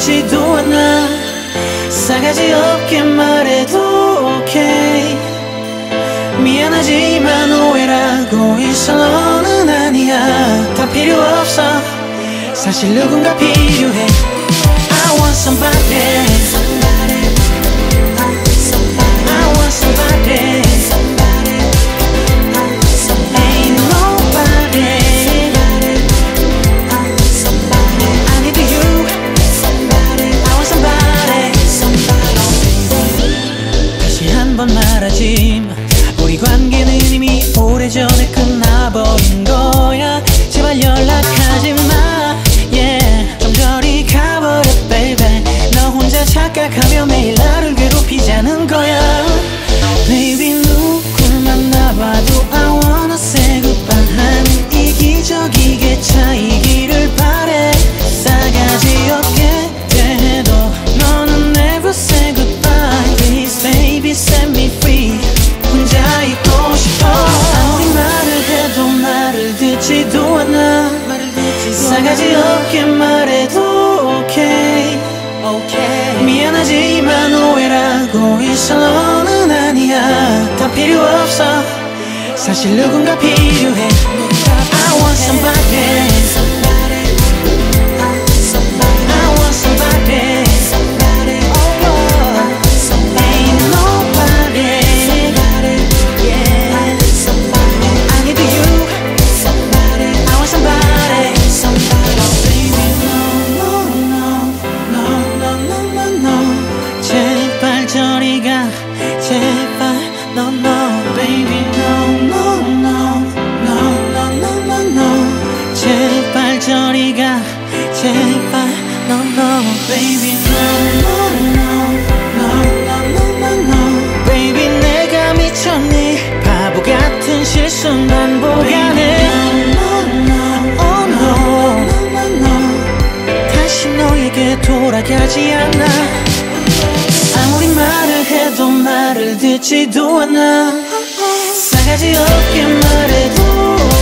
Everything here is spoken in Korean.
듣지도 않아. 싸가지 없게 말해도 오케이. 미안하지만 오해라고 있어. 너는 아니야. 다 필요 없어. 사실 누군가 필요해. I want somebody. I want somebody. Ain't nobody. I need you. I want somebody. 다시 한번 말하지만 우리 관계는 이미 오래전에 끝나버린 거야. 제발 연락하지마. Yeah, 좀 저리 가버려 baby. 너 혼자 착각하며 매일 나를 괴롭히자는 거야. Baby 누굴 만나봐도 I wanna say goodbye. 하는 이기적이게 차이기를 바래. 싸가지 없게 대해도 너는 never say goodbye. Please baby set me free. 혼자 있고 싶어. 아무리 말을 해도 나를 듣지도 않아. 싸가지 없게 말해도 오케이. 미안하지만 오해라고 있어. 너는 아니야. 다 필요 없어. 사실 누군가 필요해. I want somebody. I want somebody. Ain't nobody. I need you. I want somebody. Baby no no no no no no no. 제발 저리 가. 제발 no no. Baby no no no no no no no no. 제발 저리 가. 제발 no no. Baby no no no no no no no. Baby 내가 미쳤니. 바보 같은 실수는 반복하네. Oh no. 다시 너에게 돌아가지 않아. 아무리 말을 해도 나를 듣지도 않아. 싸가지 없게 말해도